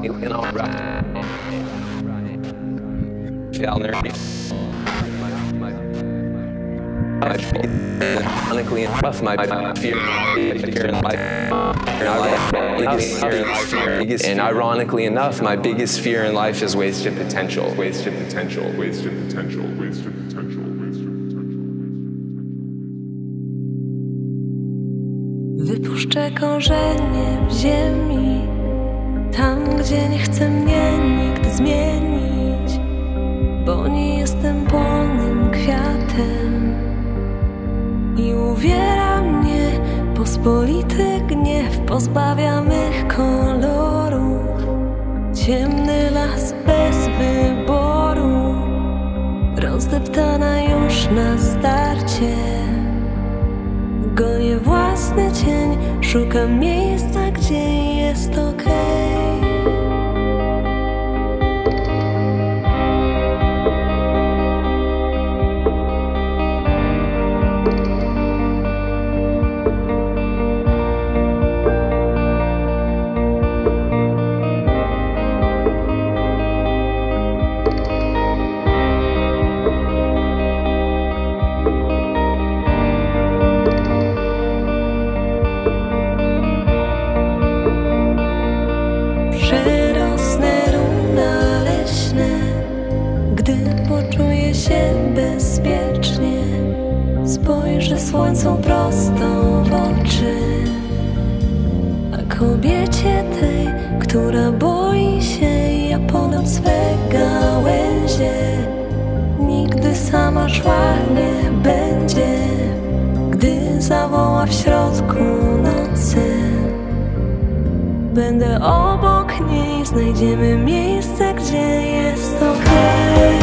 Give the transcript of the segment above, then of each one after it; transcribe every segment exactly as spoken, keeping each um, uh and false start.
You know, right. Ironically enough, my fear here in life, and ironically enough, my biggest fear in life is wasted potential. Wasted potential. Wasted potential. Wasted potential. Wypuszczę korzenie w ziemi, tam gdzie nie chce mnie nikt zmienić, bo nie jestem polnym kwiatem i uwiera mnie pospolity gniew, pozbawia mych kolorów. Ciemny las bez wyboru, rozdeptana już na starcie. Gonię własny cień, szukam miejsca, gdzie jest okej. Przerosnę runda leśne, gdy poczuję się bezpiecznie. Spojrzę słońcu prosto w oczy, a kobiecie tej, która boi się, ja podam swe gałęzie. Nigdy sama szła nie będzie, gdy zawoła w środku nocy. Będę obok niej, znajdziemy miejsce, gdzie jest okej.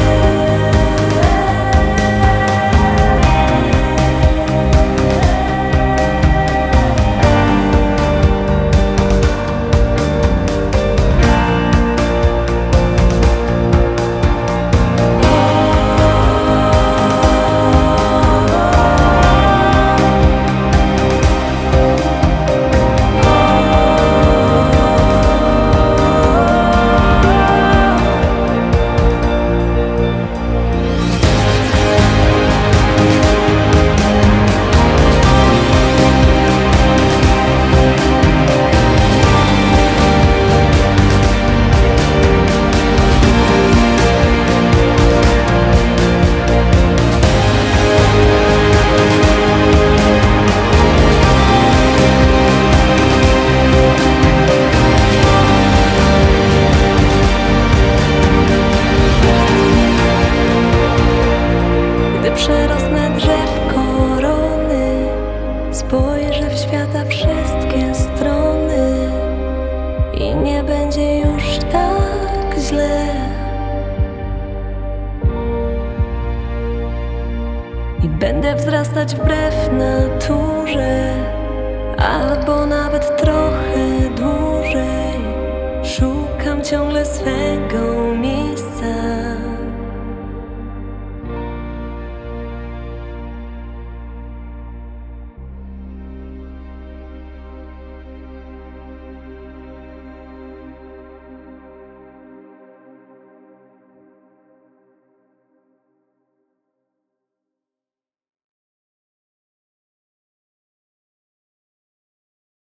Przerosnę drzew korony, spojrzę w świata wszystkie strony i nie będzie już tak źle. I będę wzrastać wbrew naturze, albo nawet trochę